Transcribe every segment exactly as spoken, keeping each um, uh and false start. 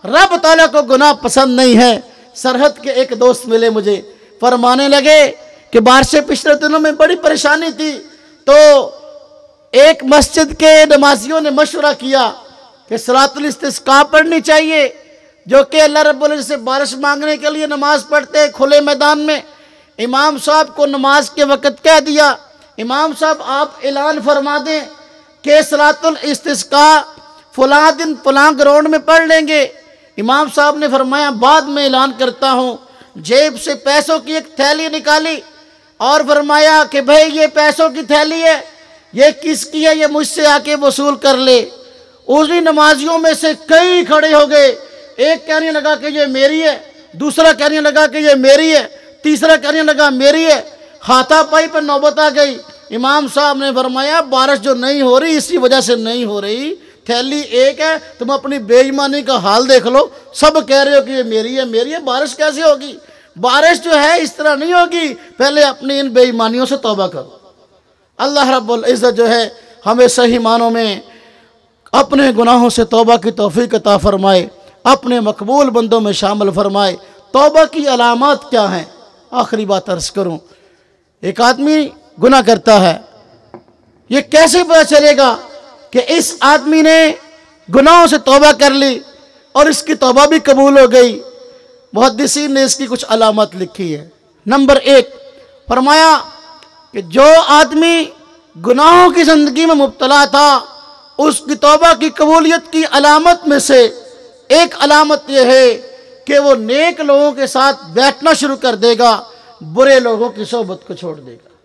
رب تعالیٰ کو گناہ پسند نہیں ہے۔ سرحد کے ایک دوست ملے مجھے، فرمانے لگے کہ بارشیں پچھلے دنوں میں بڑی پریشانی تھی، تو ایک مسجد کے نمازیوں نے مشورہ کیا کہ صلاۃ الاستسقاء پڑھنی چاہیے، جو کہ اللہ رب العزت سے بارش مانگنے کے لیے نماز پڑھتے ہیں کھلے میدان میں۔ امام صاحب کو نماز کے وقت کہہ دیا، امام صاحب آپ اعلان فرما دیں کہ صلاۃ الاستسقاء فلاں دن فلاں گراؤنڈ میں پڑھ لیں گے۔ امام صاحب نے فرمایا بعد میں اعلان کرتا ہوں۔ جیب سے پیسوں کی ایک تھیلی نکالی اور فرمایا کہ بھائی یہ پیسوں کی تھیلی ہے، یہ کس کی ہے، یہ مجھ سے آ کے وصول کر لے۔ اسی نمازیوں میں سے کئی کھڑے ہو گئے، ایک کہنے لگا کہ یہ میری ہے، دوسرا کہنے لگا کہ یہ میری ہے، تیسرا کہنے لگا میری ہے۔ ہاتھا پائی پر نوبت آ گئی۔ امام صاحب نے فرمایا بارش جو نہیں ہو رہی اسی وجہ سے نہیں ہو رہی، تھیلی ایک ہے، تم اپنی بے ایمانی کا حال دیکھ لو، سب کہہ رہے ہو کہ یہ میری ہے میری ہے، بارش کیسے ہوگی؟ بارش جو ہے اس طرح نہیں ہوگی، پہلے اپنی ان بے ایمانیوں سے توبہ کرو۔ اللہ رب العزت جو ہے ہمیں صحیح معنوں میں اپنے گناہوں سے توبہ کی توفیق عطا فرمائے، اپنے مقبول بندوں میں شامل فرمائے۔ توبہ کی علامات کیا ہیں؟ آخری بات عرض کروں، ایک آدمی گناہ کرتا ہے، یہ کیسے پتہ چلے گا کہ اس آدمی نے گناہوں سے توبہ کر لی اور اس کی توبہ بھی قبول ہو گئی؟ محدثین نے اس کی کچھ علامات لکھی ہے۔ نمبر ایک فرمایا کہ جو آدمی گناہوں کی زندگی میں مبتلا تھا، اس کی توبہ کی قبولیت کی علامت میں سے ایک علامت یہ ہے کہ وہ نیک لوگوں کے ساتھ بیٹھنا شروع کر دے گا، برے لوگوں کی صحبت کو چھوڑ دے گا۔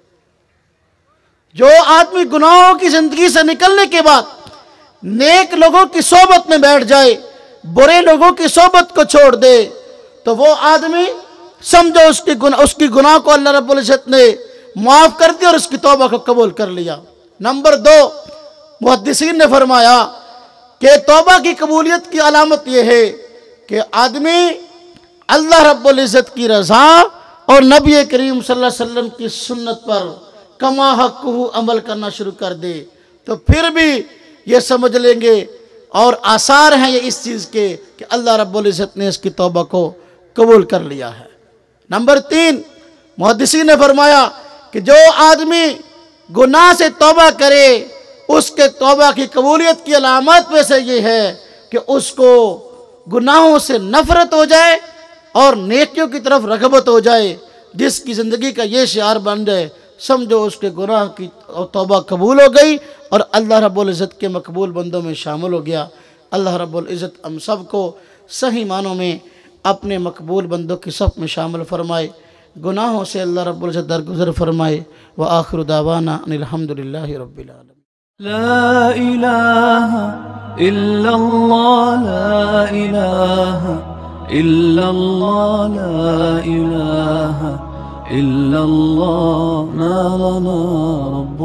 جو آدمی گناہوں کی زندگی سے نکلنے کے بعد نیک لوگوں کی صحبت میں بیٹھ جائے، برے لوگوں کی صحبت کو چھوڑ دے، تو وہ آدمی سمجھو اس کی گناہ اس کی گناہ کو اللہ رب العزت نے معاف کر دیا اور اس کی توبہ کو قبول کر لیا۔ نمبر دو، محدثین نے فرمایا کہ توبہ کی قبولیت کی علامت یہ ہے کہ آدمی اللہ رب العزت کی رضا اور نبی کریم صلی اللہ علیہ وسلم کی سنت پر کما حقہ عمل کرنا شروع کر دے، تو پھر بھی یہ سمجھ لیں گے اور آثار ہیں یہ اس چیز کے کہ اللہ رب العزت نے اس کی توبہ کو قبول کر لیا ہے۔ نمبر تین، محدثین نے فرمایا کہ جو آدمی گناہ سے توبہ کرے، اس کے توبہ کی قبولیت کی علامات میں سے یہ ہے کہ اس کو گناہوں سے نفرت ہو جائے اور نیکیوں کی طرف رغبت ہو جائے۔ جس کی زندگی کا یہ شعار بن جائے، سمجھو اس کے گناہ کی توبہ قبول ہو گئی اور اللہ رب العزت کے مقبول بندوں میں شامل ہو گیا۔ اللہ رب العزت ہم سب کو صحیح معنوں میں اپنے مقبول بندوں کی صف میں شامل فرمائے، گناہوں سے اللہ رب العزت درگزر فرمائے۔ وآخر دعوانا ان الحمدللہ رب العالمین۔ لا إله إلا الله، لا إله إلا الله، لا إله إلا الله، ما لنا رب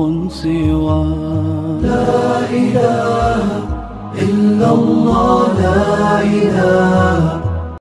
سواه. لا إله إلا الله، لا إله